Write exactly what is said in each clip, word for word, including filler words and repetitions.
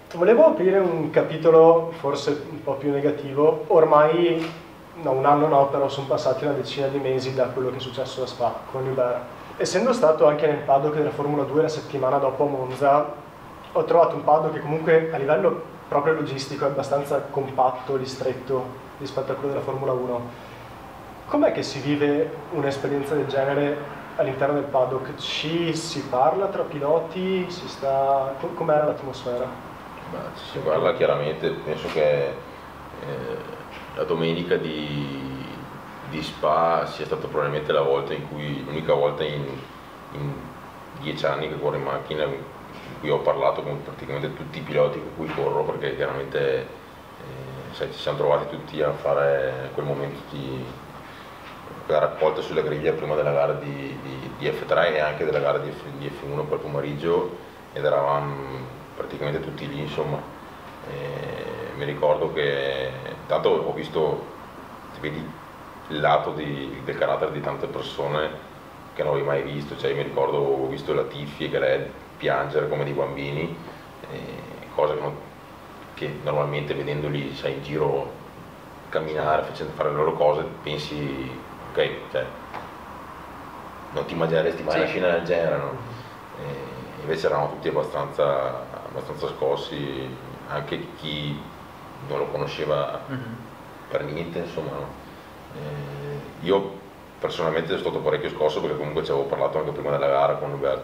Volevo aprire un capitolo forse un po' più negativo. Ormai, no, un anno no, però sono passati una decina di mesi da quello che è successo a Spa con Hubert. Essendo stato anche nel paddock della Formula due la settimana dopo a Monza, ho trovato un paddock che comunque a livello proprio logistico è abbastanza compatto, ristretto rispetto a quello della Formula uno. Com'è che si vive un'esperienza del genere all'interno del paddock? Ci si parla tra piloti? Si sta... Com'era l'atmosfera? Ma ci si parla chiaramente, penso che eh, la domenica di, di Spa sia stata probabilmente la volta in cui, l'unica volta in, in dieci anni che corro in macchina in cui ho parlato con praticamente tutti i piloti con cui corro, perché chiaramente eh, sai, ci siamo trovati tutti a fare quel momento di la raccolta sulla griglia prima della gara di, di, di F tre e anche della gara di, F, di F uno quel pomeriggio, ed eravamo praticamente tutti lì, insomma. E mi ricordo che tanto ho visto, ti vedi il lato di, del carattere di tante persone che non avevo mai visto, cioè mi ricordo, ho visto la Tiffy che lei piangere come dei bambini, e cosa che, non, che normalmente vedendoli, sai, in giro camminare, facendo fare le loro cose, pensi, ok, cioè, non ti immagineresti mai una scena del genere, no? E invece erano tutti abbastanza, abbastanza scossi, anche chi non lo conosceva mm-hmm. per niente, insomma, no? E io personalmente sono stato parecchio scosso perché comunque ci avevo parlato anche prima della gara con Hubert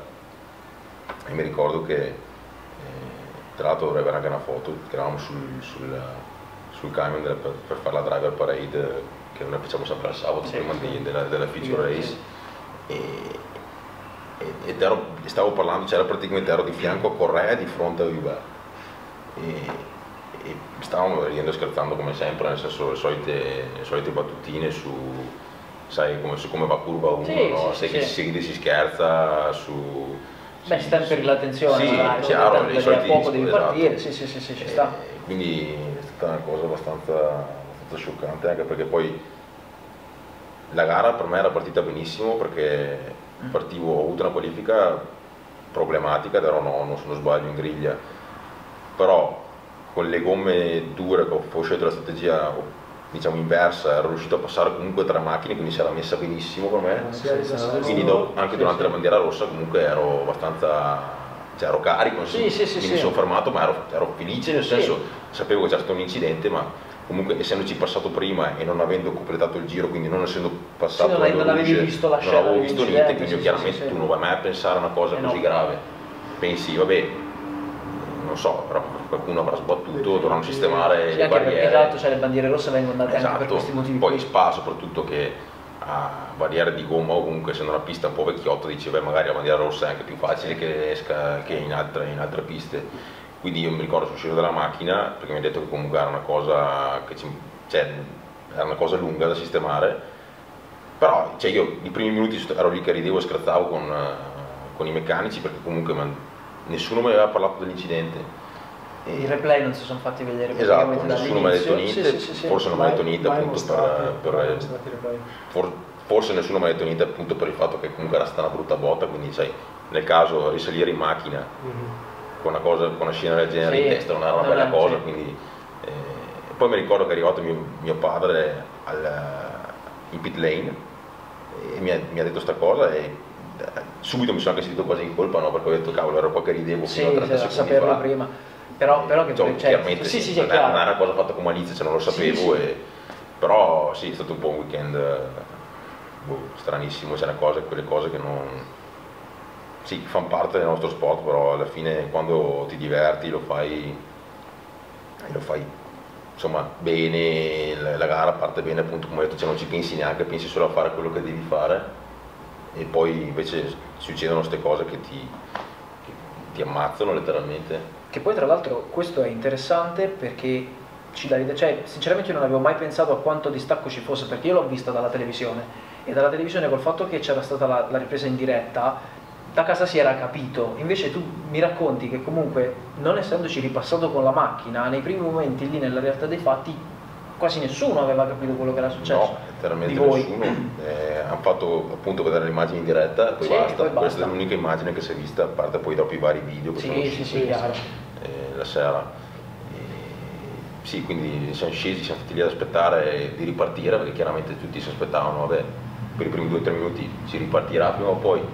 e mi ricordo che eh, tra l'altro dovrei avere anche una foto che eravamo sul, sul, sul camion per, per fare la driver parade che noi facciamo sempre al sabato sì, prima sì. Di, della, della feature race sì. e, ed ero, stavo parlando, c'era praticamente, ero di fianco a Correa di fronte a Hubert e, e stavamo ridendo e scherzando come sempre, nel senso le solite, le solite battutine su, sai, come, su come va curva uno, sì, no? Sì, se sì. Si ride si scherza su... Beh, si, stemperi l'attenzione, sì, magari, chiaro, le soliti poco devi esatto. partire, sì sì sì, sì ci sta. E quindi è stata una cosa abbastanza, abbastanza scioccante, anche perché poi la gara per me era partita benissimo perché partivo, ho avuto una qualifica problematica ed ero nono se non sbaglio in griglia, però con le gomme dure che ho scelto la strategia diciamo inversa ero riuscito a passare comunque tra macchine, quindi si era messa benissimo per me, sì, quindi do, anche durante la bandiera rossa comunque ero abbastanza, cioè ero carico, sì, sì, sì, quindi mi sì. sono fermato ma ero, ero felice nel senso, sì. Sapevo che c'era stato un incidente ma comunque essendoci passato prima e non avendo completato il giro, quindi non essendo passato sì, non, non avevi visto la scena, non avevo visto niente, quindi sì, chiaramente sì, sì. tu non vai mai a pensare a una cosa eh così no. grave, pensi vabbè, non so, però qualcuno avrà sbattuto, dovranno sistemare sì, le barriere. Esatto, cioè le bandiere rosse vengono date esatto. anche per questi motivi. Poi Spa soprattutto che ha barriere di gomma o comunque essendo una pista un po' vecchiotta, dice beh magari la bandiera rossa è anche più facile che esca che in altre, in altre piste. Quindi io mi ricordo sono sceso dalla macchina perché mi ha detto che comunque era una cosa che ci, cioè, era una cosa lunga da sistemare, però cioè io i primi minuti ero lì che ridevo e scherzavo con, uh, con i meccanici perché comunque man, nessuno mi aveva parlato dell'incidente. I replay non si sono fatti vedere esatto, nessuno mi ha detto niente, sì, sì, sì, forse non mi ha detto niente mai appunto per, per for, forse nessuno mi ha detto niente appunto per il fatto che comunque era stata una brutta botta, quindi sai, nel caso risalire in macchina mm-hmm. con, una cosa, con una scena del genere sì, in testa non era una bella cosa, sì. Quindi eh, poi mi ricordo che è arrivato mio, mio padre al, in pit lane e mi ha, mi ha detto sta cosa e subito mi sono anche sentito quasi in colpa, no? Perché ho detto cavolo ero qua che ridevo fino sì, a trenta secondi saperlo fa. prima. Però, però che cioè, cioè, chiaramente sì, sì, sì, non, sì, è, non è una cosa fatta con malizia, cioè non lo sapevo, sì, e, sì. Però sì, è stato un po' un weekend boh, stranissimo, c'è una cosa, quelle cose che non... sì, fanno parte del nostro sport, però alla fine quando ti diverti lo fai, lo fai insomma bene, la, la gara parte bene appunto come ho detto, cioè non ci pensi neanche, pensi solo a fare quello che devi fare e poi invece succedono queste cose che ti, che ti ammazzano letteralmente. Che poi tra l'altro questo è interessante perché ci dà l'idea, cioè sinceramente io non avevo mai pensato a quanto distacco ci fosse perché io l'ho vista dalla televisione e dalla televisione col fatto che c'era stata la, la ripresa in diretta da casa si era capito, invece tu mi racconti che comunque non essendoci ripassato con la macchina nei primi momenti lì nella realtà dei fatti quasi nessuno aveva capito quello che era successo. No, letteralmente nessuno, eh, hanno fatto appunto vedere le immagini in diretta e poi, sì, basta. Poi basta, questa è l'unica immagine che si è vista, a parte poi dopo i vari video che sì, sono usciti. Sì, sì, chiaro. eh, la sera. E, sì, quindi siamo scesi, siamo stati lì ad aspettare di ripartire, perché chiaramente tutti si aspettavano, vabbè, per i primi due o tre minuti si ripartirà prima o poi.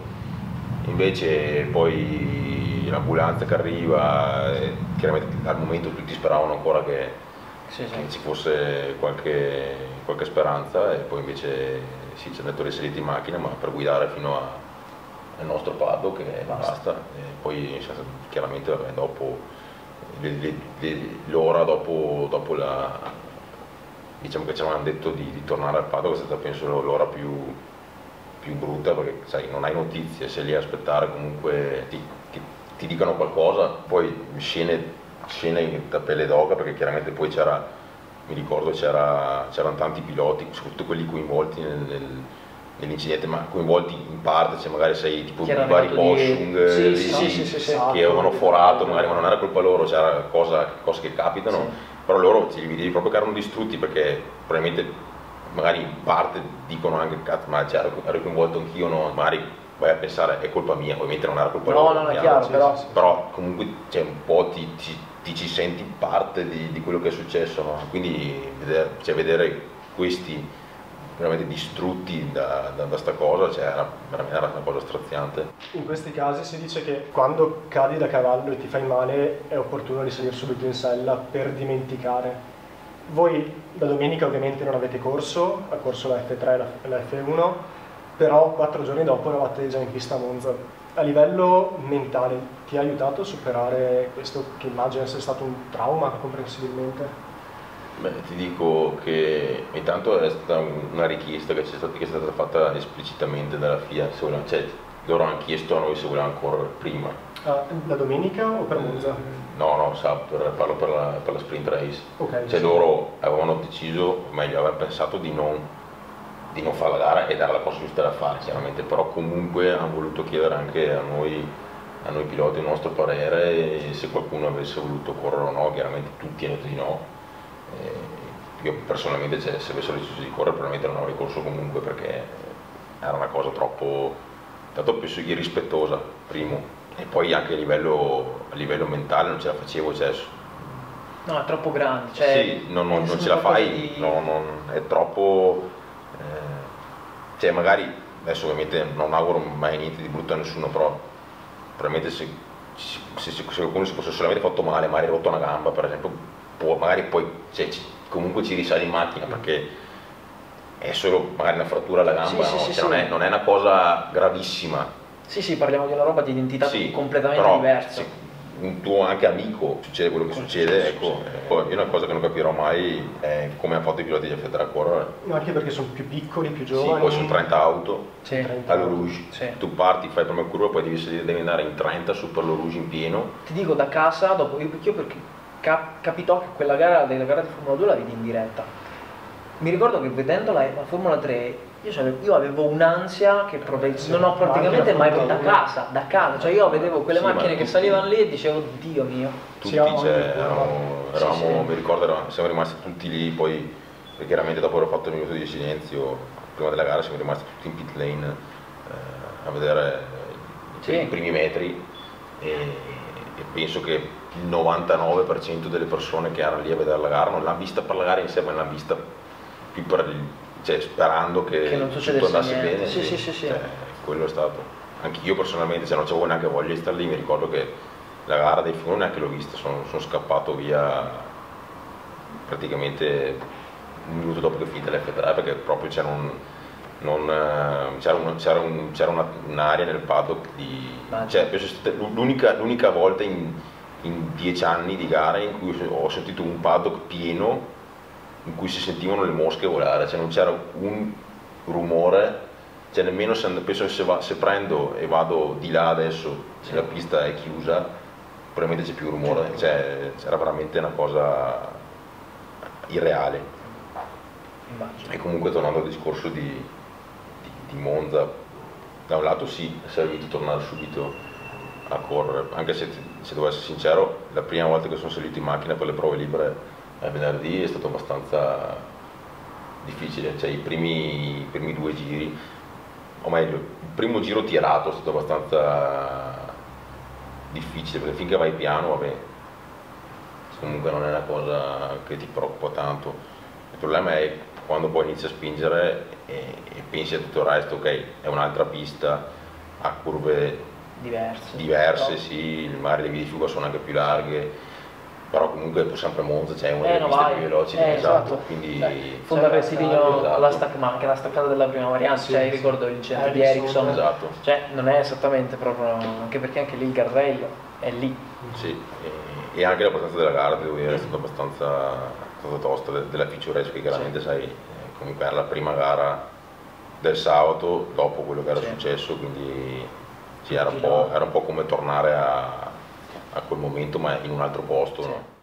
Invece poi l'ambulanza che arriva, eh, chiaramente al momento tutti speravano ancora che, sì, sì. che ci fosse qualche, qualche speranza, e poi invece sì, ci hanno detto di salire in macchina, ma per guidare fino a, al nostro paddock che basta. basta. E poi chiaramente vabbè, dopo l'ora dopo, dopo la, diciamo che ci avevano detto di, di tornare al paddock, è stata penso l'ora più più brutta, perché sai, non hai notizie, sei lì a aspettare comunque ti, ti, ti dicano qualcosa, poi scene, scene da pelle d'oca, perché chiaramente poi c'era, mi ricordo c'era, c'erano tanti piloti, soprattutto quelli coinvolti nel, nel, nell'incidente, ma coinvolti in parte, cioè magari sei tipo di vari Boschung sì, sì, sì, sì, sì, sì, sì, che avevano forato, magari ma non era colpa loro, c'era cosa, cose che capitano, sì. Però loro ci li vedevi proprio che erano distrutti, perché probabilmente magari in parte dicono anche cazzo, ma cioè, ero coinvolto anch'io, no? Magari vai a pensare è colpa mia, ovviamente non era colpa no, loro, no, non è chiaro, sì, però, sì, sì. Però comunque cioè, un po' ti, ti, ti ci senti parte di, di quello che è successo, no? Quindi vedere, cioè, vedere questi veramente distrutti da, da, da sta cosa, cioè, era, era una cosa straziante. In questi casi si dice che quando cadi da cavallo e ti fai male è opportuno risalire subito in sella per dimenticare. Voi da domenica ovviamente non avete corso, ha corso la F tre e la F uno, però quattro giorni dopo eravate già in pista a Monza. A livello mentale ti ha aiutato a superare questo, che immagino sia stato un trauma comprensibilmente? Beh, ti dico che intanto è stata una richiesta che, stata, che è stata fatta esplicitamente dalla F I A, se volevano, cioè loro hanno chiesto a noi se volevamo correre prima. Ah, la domenica o per Monza? No, no, sabato, per, parlo per la, per la sprint race. Okay, cioè sì. Loro avevano deciso, o meglio avevano pensato di non, di non fare la gara ed era la cosa giusta da fare chiaramente, però comunque hanno voluto chiedere anche a noi, a noi piloti il nostro parere, e se qualcuno avesse voluto correre o no, chiaramente tutti hanno detto di no. E io personalmente cioè, se avessero deciso di correre probabilmente non avrei corso comunque, perché era una cosa troppo, tanto penso irrispettosa, primo. E poi anche a livello, a livello mentale non ce la facevo, cioè, no, è troppo grande, cioè, sì, non, non, non ce la fai, di... no, non, è troppo, eh, cioè magari, adesso ovviamente non auguro mai niente di brutto a nessuno, però probabilmente se, se, se qualcuno si fosse solamente fatto male, magari rotto una gamba per esempio, può, magari poi cioè, comunque ci risali in macchina, perché è solo magari una frattura alla gamba, sì, no? sì, cioè, sì, non, sì. È, non è una cosa gravissima. Sì, sì, parliamo di una roba di identità sì, completamente però, diversa. Se un tuo anche amico succede quello che Come succede, succede, ecco, poi io una cosa che non capirò mai è come hanno fatto i piloti di F tre a correre. No, anche perché sono più piccoli, più giovani. Sì, poi sono trenta auto, sì. allo Rouge, sì. Tu parti, fai prima curva, poi devi, salire, devi andare in trenta su per lo Rouge in pieno. Ti dico da casa, dopo, io, io perché cap, capitò che quella gara, della gara di Formula due la vidi in diretta. Mi ricordo che vedendo la, la Formula tre io, cioè, io avevo un'ansia che sì, non ho praticamente mai da casa, da casa, cioè io vedevo quelle sì, macchine che salivano lì e dicevo Dio mio. Tutti, cioè, eravamo, eravamo sì, sì. mi ricordo, eravamo, siamo rimasti tutti lì, poi perché chiaramente dopo aver fatto il minuto di silenzio, prima della gara siamo rimasti tutti in pit lane eh, a vedere sì. i primi metri e, e penso che il novantanove per cento delle persone che erano lì a vedere la gara non l'hanno vista per la gara in sé, ma l'hanno vista più per il, cioè, sperando che, che non tutto andasse niente. bene. Sì, sì, sì, sì. Cioè, quello è stato. Anche io personalmente, cioè, non avevo neanche voglia di stare lì, mi ricordo che la gara dei film neanche l'ho vista, sono, sono scappato via praticamente un minuto dopo che è finita l'F tre, perché proprio c'era un, non, c'era, un, c'era, un, c'era una, un'area nel paddock di, cioè, penso sia stata l'unica, l'unica volta in, in dieci anni di gare in cui ho sentito un paddock pieno in cui si sentivano le mosche volare, cioè non c'era un rumore, cioè nemmeno se, penso che se, va, se prendo e vado di là adesso, se la pista è chiusa, probabilmente c'è più rumore, cioè era veramente una cosa irreale. Immagino. E comunque tornando al discorso di, di, di Monza, da un lato sì, è servito tornare subito a correre, anche se, se devo essere sincero, la prima volta che sono salito in macchina per le prove libere a venerdì è stato abbastanza difficile, cioè i primi, i primi due giri, o meglio, il primo giro tirato è stato abbastanza difficile, perché finché vai piano, vabbè, comunque non è una cosa che ti preoccupa tanto. Il problema è quando poi inizi a spingere e, e pensi a tutto il resto, ok, è un'altra pista, ha curve diverse, diverse no? Sì, magari le vie di fuga sono anche più larghe, però comunque è sempre Monza, c'è una Eh, delle no, piste vai. più veloci, Eh, esatto, esatto. quindi Dai, fonda rettilineo esatto. alla stac- ma anche la staccata della prima variante, Sì, cioè sì. ricordo l'incidente di Ericsson, Ericsson, esatto. cioè non è esattamente proprio, anche perché anche lì il guardrail è lì. Sì, e, e anche la partenza della gara devo dire è stata abbastanza, abbastanza tosta, de- della feature race che chiaramente Sì. sai, eh, comunque era la prima gara del sabato dopo quello che era Sì. successo, quindi sì, era, un Sì, po', no. era un po' come tornare a, a quel momento ma in un altro posto. Sì. No?